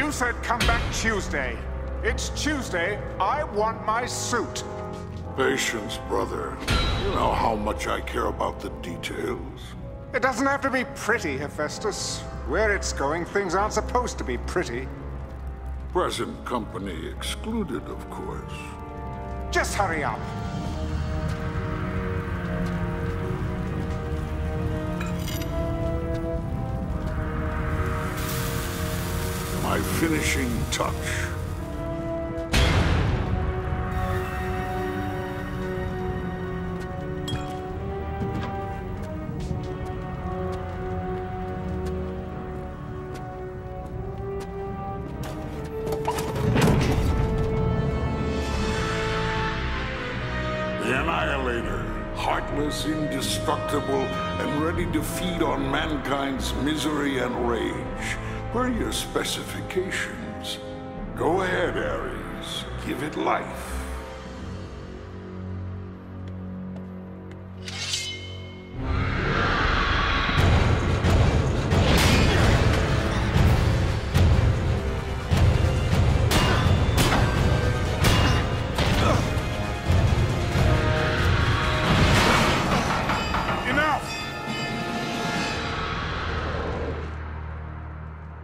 You said come back Tuesday. It's Tuesday. I want my suit. Patience, brother. You know how much I care about the details. It doesn't have to be pretty, Hephaestus. Where it's going, things aren't supposed to be pretty. Present company excluded, of course. Just hurry up. My finishing touch. The Annihilator, heartless, indestructible, and ready to feed on mankind's misery and rage. Where are your specifications? Go ahead, Ares. Give it life.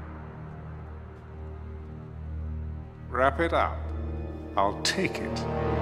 Wrap it up. I'll take it.